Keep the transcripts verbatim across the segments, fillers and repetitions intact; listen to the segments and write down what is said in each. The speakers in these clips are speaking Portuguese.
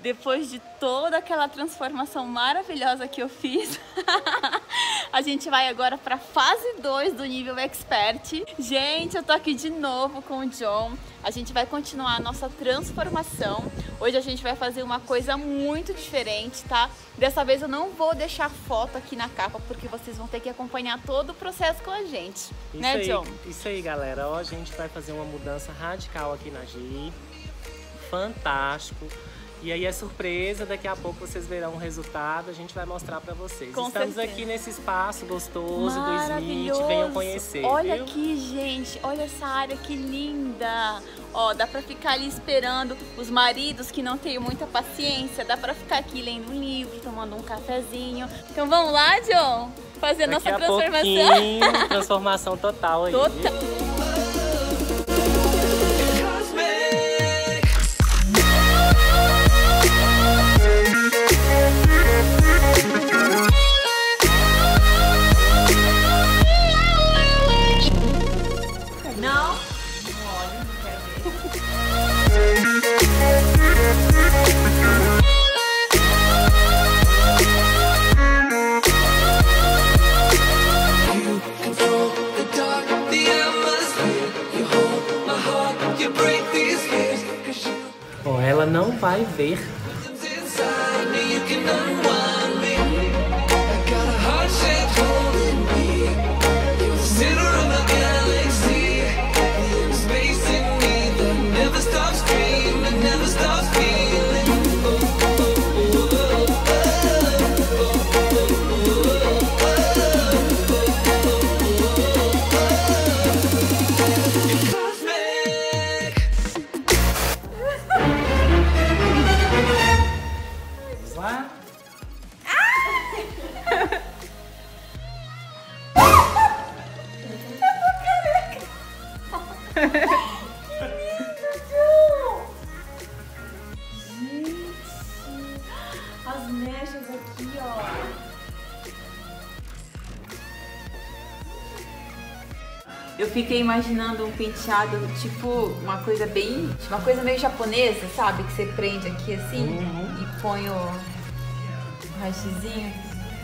Depois de toda aquela transformação maravilhosa que eu fiz, a gente vai agora para fase dois do nível Expert. Gente, eu tô aqui de novo com o John. A gente vai continuar a nossa transformação. Hoje a gente vai fazer uma coisa muito diferente, tá? Dessa vez eu não vou deixar foto aqui na capa, porque vocês vão ter que acompanhar todo o processo com a gente. Isso, né, aí, John? Isso aí, galera. Ó, a gente vai fazer uma mudança radical aqui na Gi. Fantástico. E aí é surpresa, daqui a pouco vocês verão o resultado, a gente vai mostrar pra vocês. Com Estamos certeza. aqui nesse espaço gostoso do Smith, venham conhecer. Olha viu? aqui, gente, olha essa área que linda. Ó, dá pra ficar ali esperando os maridos que não têm muita paciência, dá pra ficar aqui lendo um livro, tomando um cafezinho. Então vamos lá, John, fazer a Daqui nossa a transformação. Transformação total aí. Total. Bom, ela não vai ver. As mechas aqui, ó. Eu fiquei imaginando um penteado, tipo, uma coisa bem... Uma coisa meio japonesa, sabe? Que você prende aqui assim, uhum, e põe o, o rachizinho.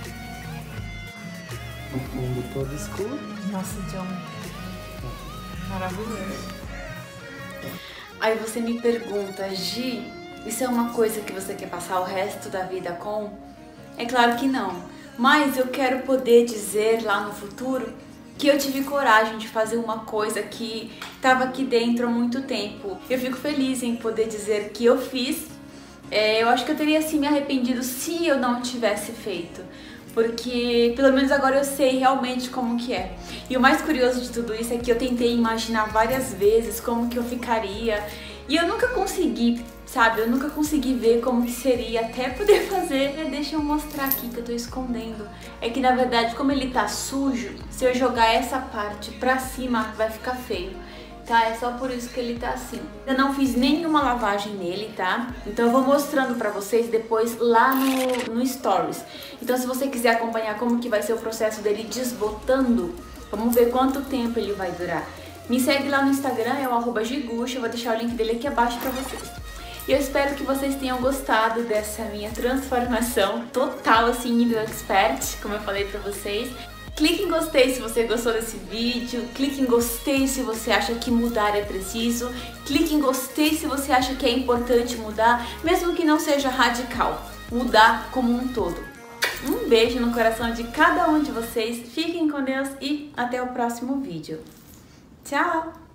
O fundo todo escuro. Nossa, John. Maravilhoso. Aí você me pergunta, Gi, isso é uma coisa que você quer passar o resto da vida com? É claro que não, mas eu quero poder dizer lá no futuro que eu tive coragem de fazer uma coisa que estava aqui dentro há muito tempo. Eu fico feliz em poder dizer que eu fiz. É, eu acho que eu teria assim me arrependido se eu não tivesse feito, porque pelo menos agora eu sei realmente como que é. E o mais curioso de tudo isso é que eu tentei imaginar várias vezes como que eu ficaria e eu nunca consegui, sabe? Eu nunca consegui ver como que seria até poder fazer. Deixa eu mostrar aqui que eu tô escondendo. É que na verdade, como ele tá sujo, se eu jogar essa parte pra cima vai ficar feio. Tá? É só por isso que ele tá assim. Eu não fiz nenhuma lavagem nele, tá? Então eu vou mostrando pra vocês depois lá no, no Stories. Então se você quiser acompanhar como que vai ser o processo dele desbotando, vamos ver quanto tempo ele vai durar. Me segue lá no Instagram, é o arroba Giguxa, eu vou deixar o link dele aqui abaixo pra vocês. E eu espero que vocês tenham gostado dessa minha transformação total, assim, nível Expert, como eu falei pra vocês. Clique em gostei se você gostou desse vídeo, clique em gostei se você acha que mudar é preciso, clique em gostei se você acha que é importante mudar, mesmo que não seja radical, mudar como um todo. Um beijo no coração de cada um de vocês, fiquem com Deus e até o próximo vídeo. Tchau!